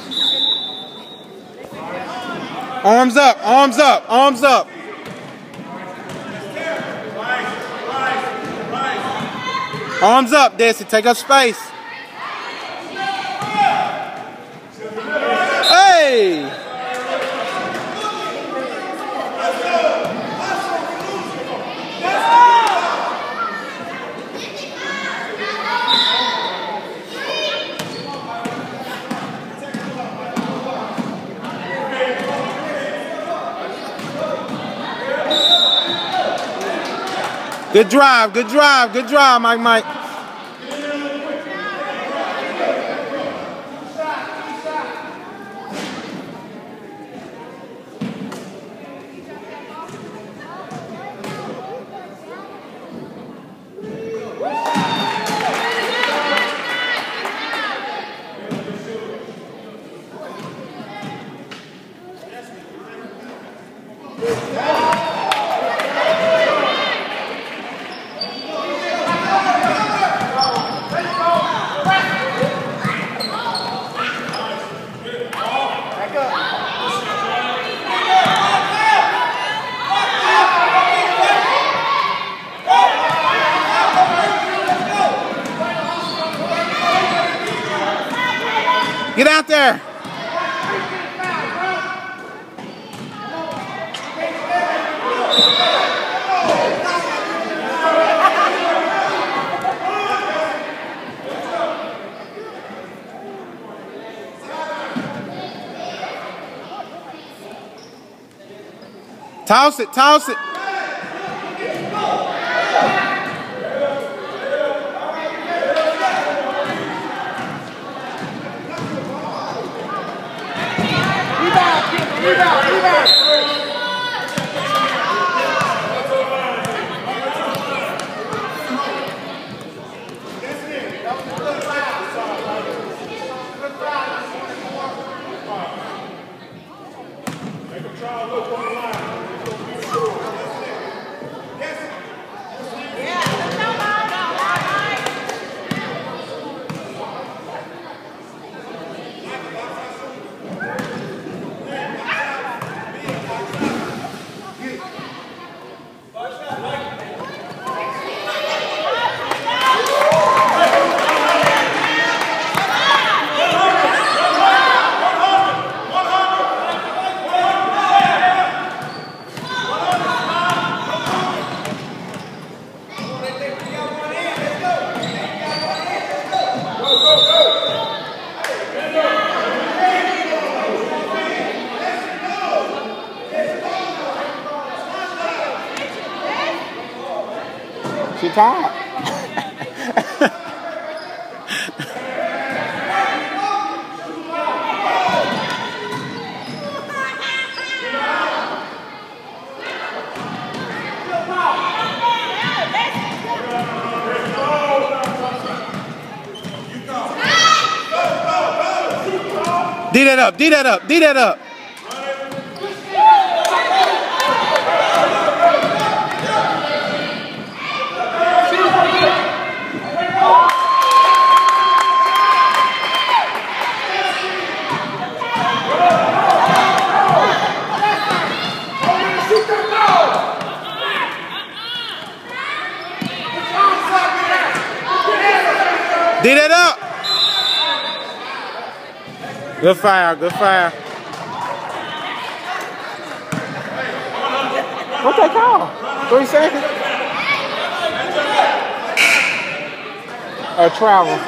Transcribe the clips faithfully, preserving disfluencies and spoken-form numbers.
Arms up, arms up, arms up. Arms up, Desi. Take up space. Hey! Good drive, good drive, good drive, Mike Mike. Get out there. Toss it, toss it. Rebound, rebound. She tired. D that up, D that up, D that up. D that up. Good fire, good fire. What's that call? Three seconds? Or travel.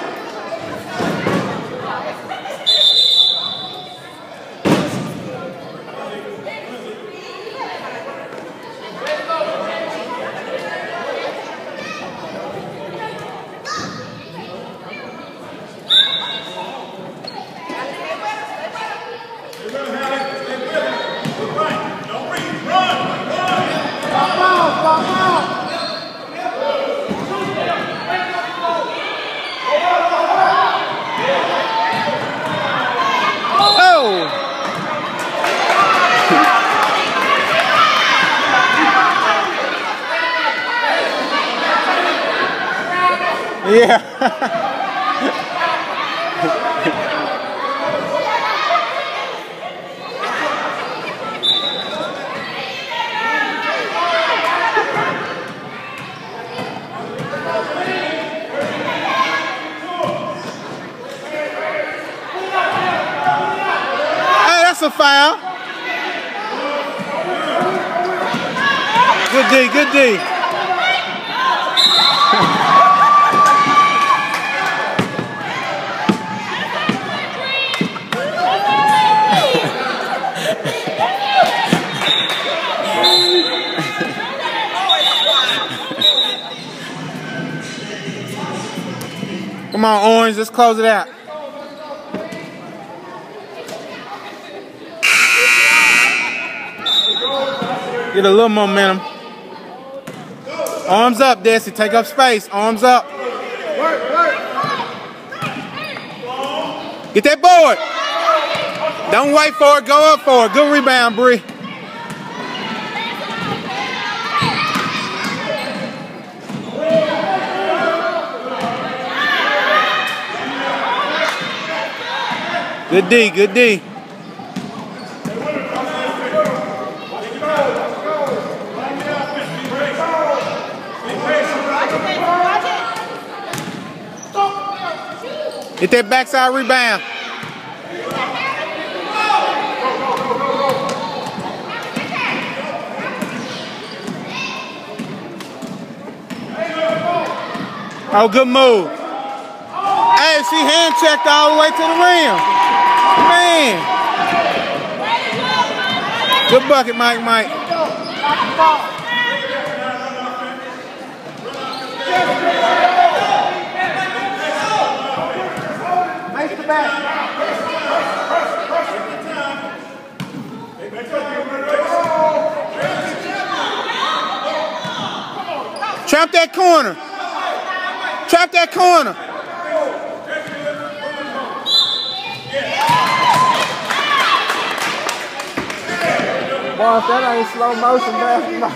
Yeah. That's a foul. Good D, good D. Come on, Orange, let's close it out. Get a little momentum. Arms up, Desi. Take up space. Arms up. Get that board. Don't wait for it. Go up for it. Good rebound, Bree. Good D, good D. Get that backside rebound. Oh, good move. Hey, she hand checked all the way to the rim. Man. Good bucket, Mike, Mike. Face the back. Trap that corner. Trap that corner. Boss, that ain't slow motion basketball.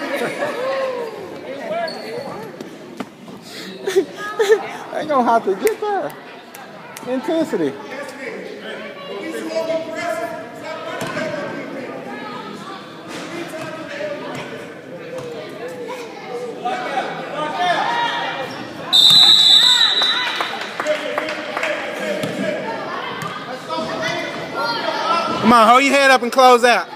Ain't gonna have to get there. Intensity. Come on, hold your head up and close out.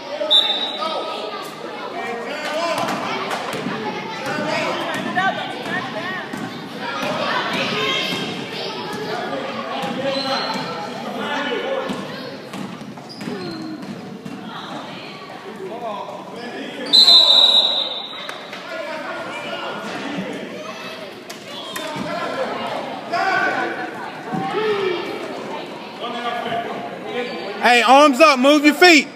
Hey, arms up, move your feet.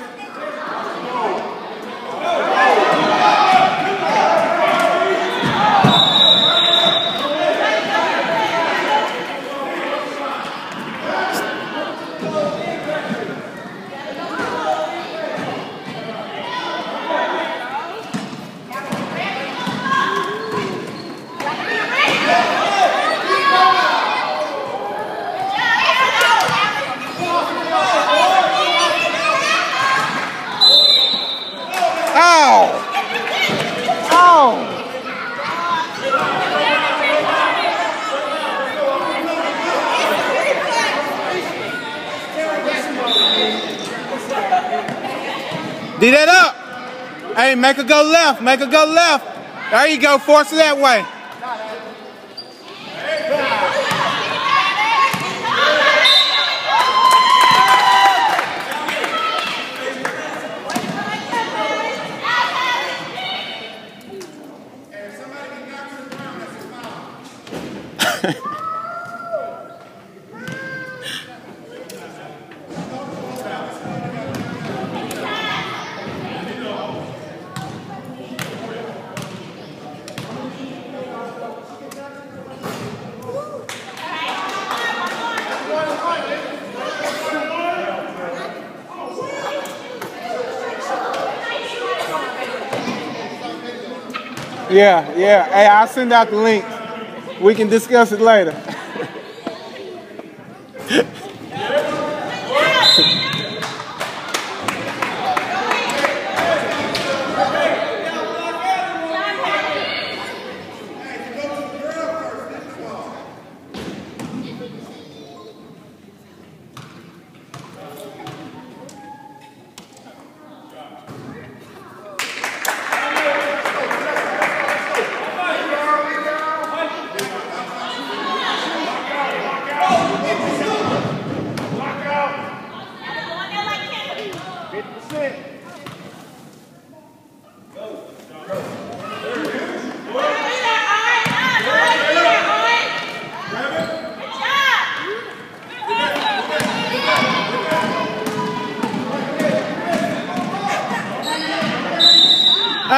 D that up. Hey, make her go left. Make her go left. There you go. Force it that way. Yeah, yeah. Hey, I'll send out the link. We can discuss it later.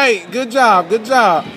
right. Good job. Good job.